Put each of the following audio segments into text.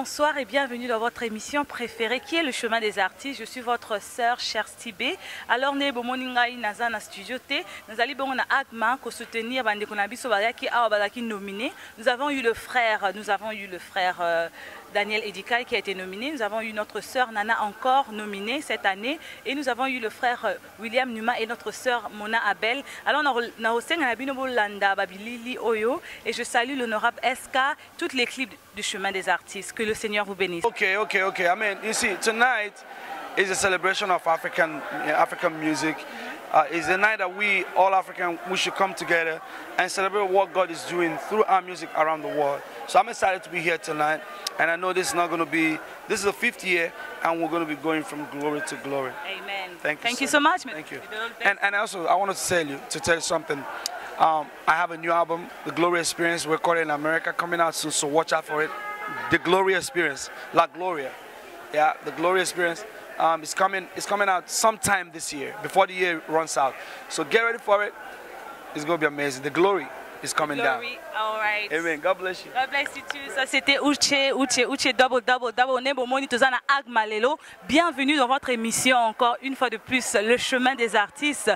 bonsoir et bienvenue dans votre émission préférée qui est le chemin des artistes. Je suis votre sœur Chersti B. Alors ne bomoninga inaza na studio T. Nous allons bon na Agma ko soutenir bande konabiso qui a balaki nominé. Nous avons eu le frère Daniel Edikay qui a été nominé. Nous avons eu notre sœur Nana encore nominée cette année et nous avons eu le frère William Numa et notre sœur Mona Abel. Alors na hoseng na bino bolanda babilili oyo et je salue l'honorable SK, toute l'équipe du chemin des artistes. Que le Seigneur vous bénisse. Okay. I mean, you see, tonight is a celebration of African music. It's a night that we, all African, we should come together and celebrate what God is doing through our music around the world. So I'm excited to be here tonight, and I know this is not going to be, this is the 5th year, and we're going to be going from glory to glory. Amen. Thank you so much. Thank you. And also, I wanted to tell you something. I have a new album, The Glory Experience, recorded in America, coming out soon, so watch out for it. The Glory Experience, La Gloria. Yeah, The Glory Experience. It's coming out sometime this year, before the year runs out. So get ready for it. It's going to be amazing. The glory is coming down. All right. Amen. God bless you. God bless you too. Ça c'était Uche double. Nebomoni Tozana Agmalelo. Bienvenue dans votre émission encore une fois de plus, le chemin des artistes.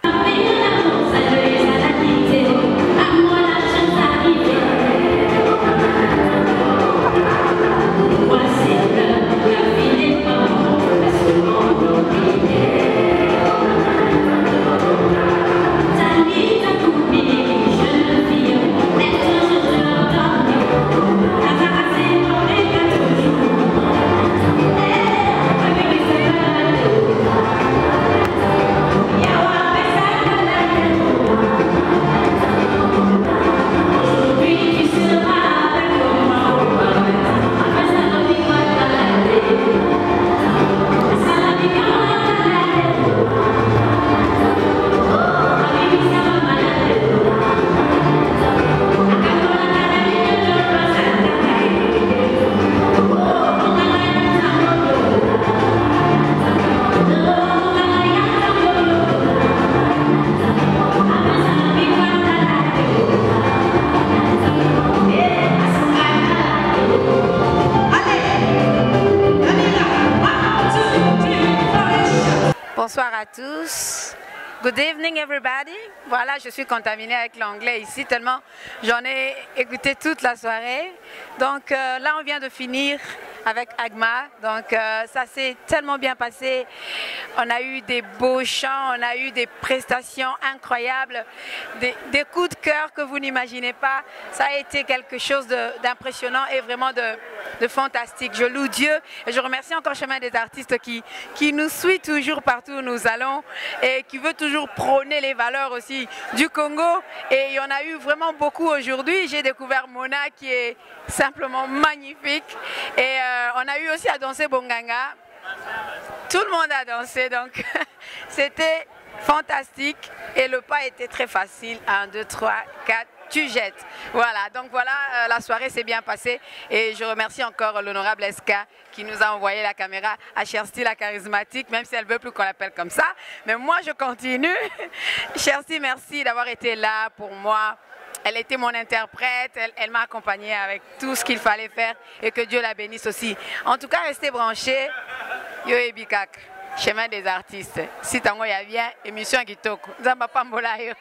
Bonsoir à tous. Good evening everybody. Voilà, je suis contaminée avec l'anglais ici tellement j'en ai écouté toute la soirée. Donc là on vient de finir avec Agma. Donc ça s'est tellement bien passé. On a eu des beaux chants, on a eu des prestations incroyables, des coups de cœur que vous n'imaginez pas. Ça a été quelque chose d'impressionnant et vraiment de fantastique. Je loue Dieu et je remercie encore Chemin des artistes qui nous suit toujours partout où nous allons et qui veut toujours prôner les valeurs aussi du Congo. Et il y en a eu vraiment beaucoup aujourd'hui. J'ai découvert Mona qui est simplement magnifique et on a eu aussi à danser Bonganga. Tout le monde a dansé, donc c'était fantastique et le pas était très facile. 1, 2, 3, 4, tu jettes. Voilà, donc voilà, la soirée s'est bien passée et je remercie encore l'honorable SK qui nous a envoyé la caméra à Chersti la charismatique, même si elle ne veut plus qu'on l'appelle comme ça. Mais moi, je continue. Chersti, merci d'avoir été là pour moi. Elle était mon interprète, elle m'a accompagnée avec tout ce qu'il fallait faire et que Dieu la bénisse aussi. En tout cas, restez branchés. Yo et Bikak, chemin des artistes. Si tango ya bien, émission Kitoko. Zamba Pambola yo.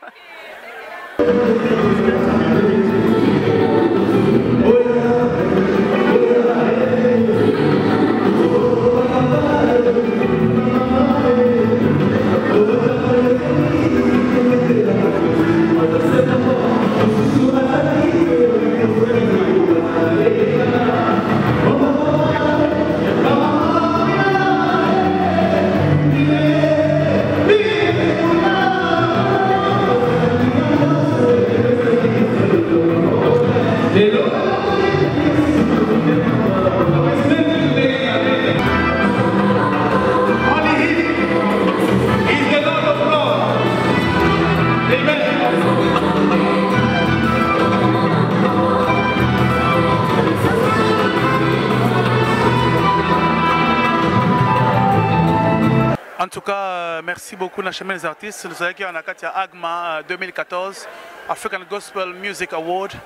En tout cas, merci beaucoup à Chemin des artistes. Nous savons qu'il y a Agma 2014, African Gospel Music Award.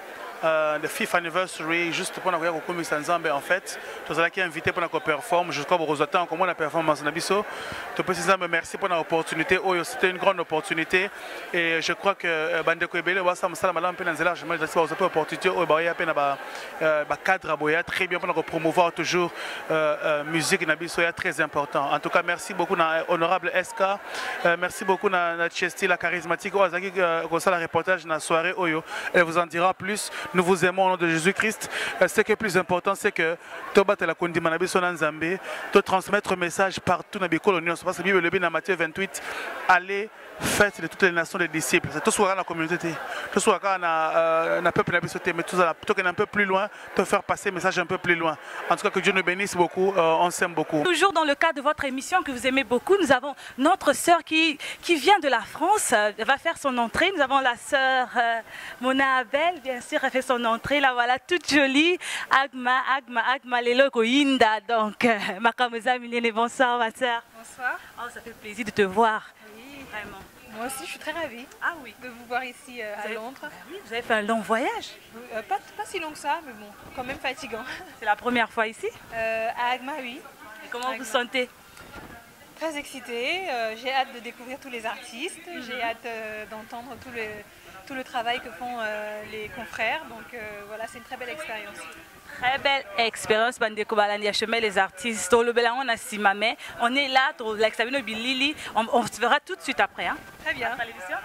the 5th anniversary, juste pour nous comme Sanzambe en fait. Tous ceux qui sont invités pour nous performer, jusqu'à vous attendre comment la performance nabiso. Tout précisément merci pour l'opportunité. C'était une grande opportunité et je crois que Bandeko Ebele wa ça msala malam pe nanzela je me dis pas cette opportunité au ba ya pe na ba cadre boya très bien pour nous promouvoir toujours musique nabiso ya très important. En tout cas merci beaucoup na honorable SK, merci beaucoup na Chesty la charismatique Ozaki comme ça la reportage na soirée Oyo. Elle vous en dira plus. Nous vous aimons au nom de Jésus-Christ. Ce qui est plus important, c'est que Toba te la kondima na biso na Nzambe, te transmettre un message partout na bikolo nyonso parce que Bible le dans Matthieu 28, allez faites de toutes les nations des disciples. C'est tout ce qu'on a dans la communauté, tout ce qu'on a dans le peuple na biso mais tout ça plutôt qu'un peu plus loin, peut faire passer le message un peu plus loin. En tout cas que Dieu nous bénisse beaucoup, on s'aime beaucoup. Toujours dans le cadre de votre émission que vous aimez beaucoup, nous avons notre sœur qui vient de la France, elle va faire son entrée. Nous avons la sœur Mona Abel, bien sûr, elle fait son entrée, là voilà, toute jolie. Agma, Lelo Koyinda, donc, Makamoza Milene, bonsoir ma sœur. Bonsoir. Oh, ça fait plaisir de te voir. Oui, vraiment. Moi aussi, je suis très ravie de vous voir ici à Londres. Oui, vous avez fait un long voyage. Pas si long que ça, mais bon, quand même fatigant. C'est la première fois ici à Agma, oui. Et comment vous sentez? Très excitée. J'ai hâte de découvrir tous les artistes. J'ai hâte d'entendre tout le travail que font les confrères. Donc voilà, c'est une très belle expérience. Très belle expérience, Bandeko Balandi, chemin les artistes. On est là, on se verra tout de suite après. Hein. Très bien. Après l'émission.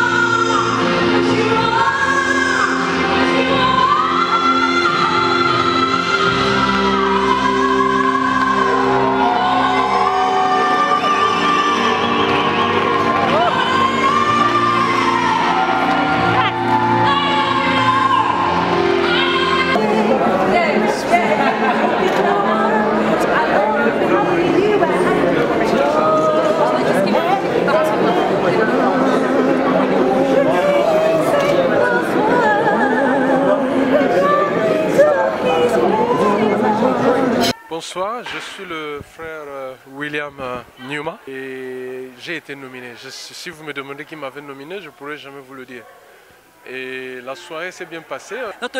Bonsoir, je suis le frère William Newman et j'ai été nominé. Si vous me demandez qui m'avait nominé, je ne pourrais jamais vous le dire. Et la soirée s'est bien passée. Donc,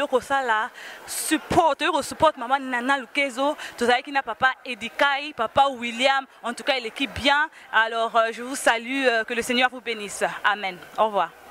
support maman Nana Lukezo, papa Edikai, papa William, en tout cas l'équipe bien. Alors je vous salue, que le Seigneur vous bénisse. Amen. Au revoir.